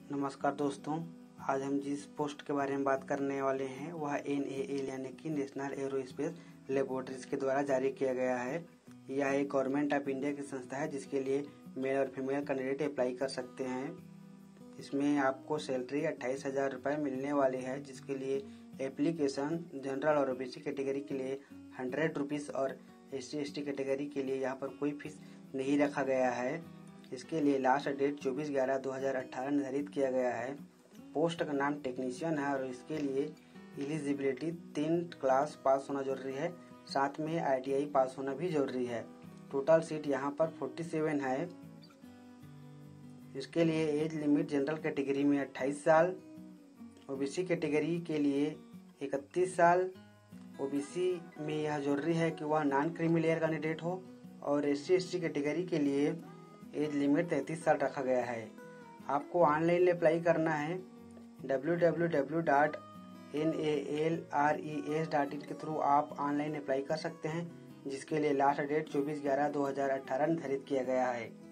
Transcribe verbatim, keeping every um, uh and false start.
नमस्कार दोस्तों, आज हम जिस पोस्ट के बारे में बात करने वाले हैं वह एन ए एल यानी कि नेशनल एरोस्पेस लेबोरेटरीज के द्वारा जारी किया गया है। यह एक गवर्नमेंट ऑफ इंडिया की संस्था है जिसके लिए मेल और फीमेल कैंडिडेट अप्लाई कर सकते हैं। इसमें आपको सैलरी अट्ठाईस हजार रुपये मिलने वाली है, जिसके लिए एप्लीकेशन जनरल और ओबीसी कैटेगरी के लिए हंड्रेड रुपीज़ और S C S T category के लिए यहाँ पर कोई फीस नहीं रखा गया है। इसके लिए लास्ट डेट चौबीस ग्यारह दो हज़ार अठारह निर्धारित किया गया है। पोस्ट का नाम टेक्नीशियन है और इसके लिए एलिजिबिलिटी तीन क्लास पास होना जरूरी है, साथ में आई टी आई पास होना भी जरूरी है। टोटल सीट यहाँ पर सैंतालीस है। इसके लिए एज लिमिट जनरल कैटेगरी में अट्ठाईस साल, ओबीसी कैटेगरी के लिए इकतीस साल। ओबीसी में यह जरूरी है कि वह नॉन क्रीमी लेयर कैंडिडेट हो और S C S T category के लिए एज लिमिट तैंतीस साल रखा गया है। आपको ऑनलाइन अप्लाई करना है। W W W dot N A L R E S dot in के थ्रू आप ऑनलाइन अप्लाई कर सकते हैं, जिसके लिए लास्ट डेट चौबीस ग्यारह दो हज़ार अठारह निर्धारित किया गया है।